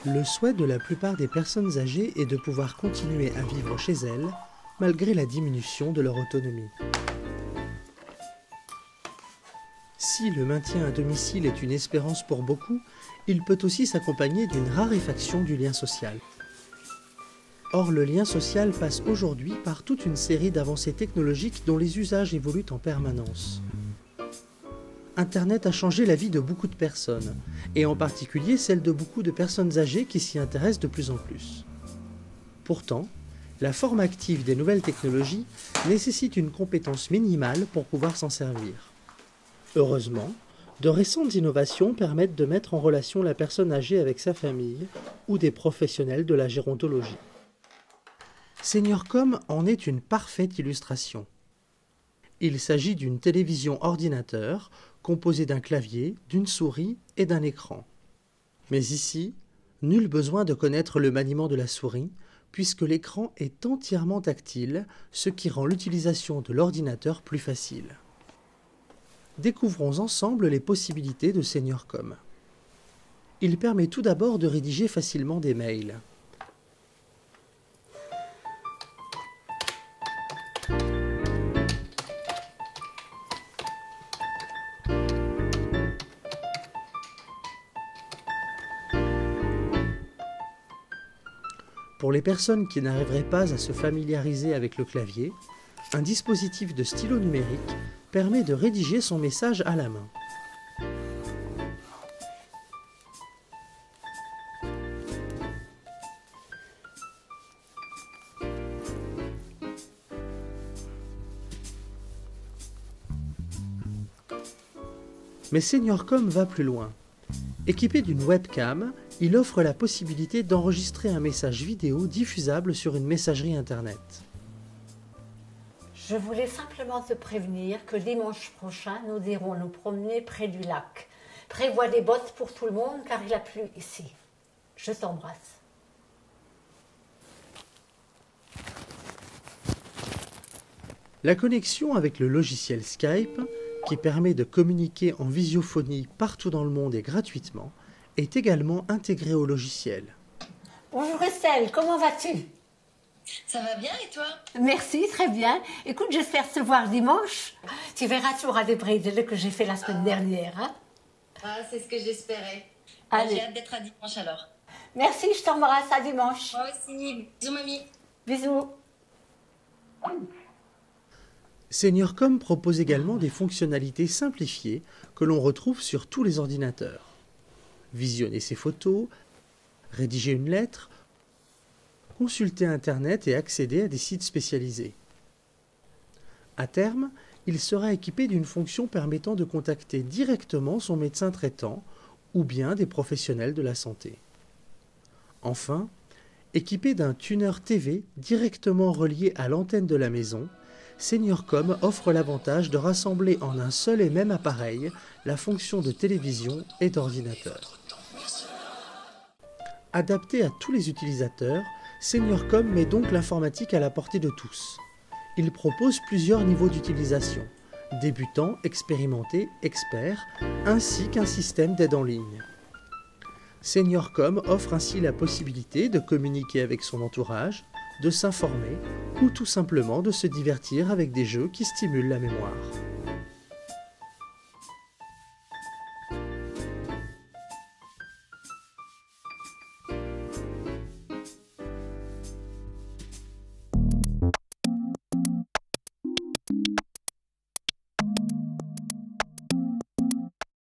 Le souhait de la plupart des personnes âgées est de pouvoir continuer à vivre chez elles, malgré la diminution de leur autonomie. Si le maintien à domicile est une espérance pour beaucoup, il peut aussi s'accompagner d'une raréfaction du lien social. Or, le lien social passe aujourd'hui par toute une série d'avancées technologiques dont les usages évoluent en permanence. Internet a changé la vie de beaucoup de personnes, et en particulier celle de beaucoup de personnes âgées qui s'y intéressent de plus en plus. Pourtant, la forme active des nouvelles technologies nécessite une compétence minimale pour pouvoir s'en servir. Heureusement, de récentes innovations permettent de mettre en relation la personne âgée avec sa famille ou des professionnels de la gérontologie. SeniorCom en est une parfaite illustration. Il s'agit d'une télévision ordinateur composée d'un clavier, d'une souris et d'un écran. Mais ici, nul besoin de connaître le maniement de la souris, puisque l'écran est entièrement tactile, ce qui rend l'utilisation de l'ordinateur plus facile. Découvrons ensemble les possibilités de SeniorCom. Il permet tout d'abord de rédiger facilement des mails. Pour les personnes qui n'arriveraient pas à se familiariser avec le clavier, un dispositif de stylo numérique permet de rédiger son message à la main. Mais SeniorCom va plus loin. Équipé d'une webcam, il offre la possibilité d'enregistrer un message vidéo diffusable sur une messagerie Internet. Je voulais simplement te prévenir que dimanche prochain, nous irons nous promener près du lac. Prévois des bottes pour tout le monde car il a plu ici. Je t'embrasse. La connexion avec le logiciel Skype, qui permet de communiquer en visiophonie partout dans le monde et gratuitement, est également intégrée au logiciel. Bonjour Estelle, comment vas-tu? Ça va bien et toi? Merci, très bien. Écoute, j'espère te voir dimanche. Tu verras, tu auras des bredels que j'ai fait la semaine dernière. Hein? Ah, c'est ce que j'espérais. Allez. J'ai hâte d'être à dimanche alors. Merci, je t'embrasse, à dimanche. Moi aussi. Bisous mamie. Bisous. SeniorCom propose également des fonctionnalités simplifiées que l'on retrouve sur tous les ordinateurs. Visionner ses photos, rédiger une lettre, consulter Internet et accéder à des sites spécialisés. À terme, il sera équipé d'une fonction permettant de contacter directement son médecin traitant ou bien des professionnels de la santé. Enfin, équipé d'un tuner TV directement relié à l'antenne de la maison, SeniorCom offre l'avantage de rassembler en un seul et même appareil la fonction de télévision et d'ordinateur. Adapté à tous les utilisateurs, SeniorCom met donc l'informatique à la portée de tous. Il propose plusieurs niveaux d'utilisation, débutants, expérimentés, experts, ainsi qu'un système d'aide en ligne. SeniorCom offre ainsi la possibilité de communiquer avec son entourage, de s'informer ou tout simplement de se divertir avec des jeux qui stimulent la mémoire.